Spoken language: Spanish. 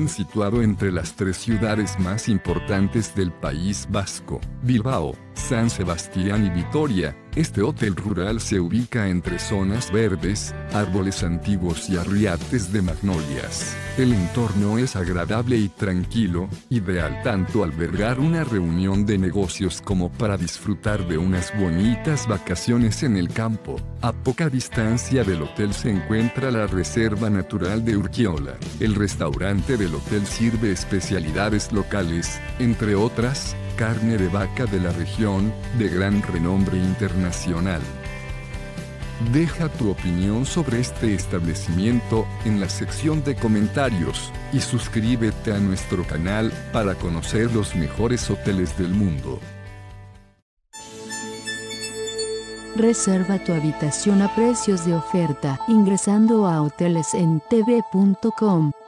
situado entre las 3 ciudades más importantes del País Vasco, Bilbao, San Sebastián y Vitoria. Este hotel rural se ubica entre zonas verdes, árboles antiguos y arriates de magnolias. El entorno es agradable y tranquilo, ideal tanto albergar una reunión de negocios como para disfrutar de unas bonitas vacaciones en el campo. A poca distancia del hotel se encuentra la Reserva Natural de Urkiola. El restaurante del hotel sirve especialidades locales, entre otras, carne de vaca de la región, de gran renombre internacional. Deja tu opinión sobre este establecimiento en la sección de comentarios, y suscríbete a nuestro canal para conocer los mejores hoteles del mundo. Reserva tu habitación a precios de oferta ingresando a hotelesentv.com.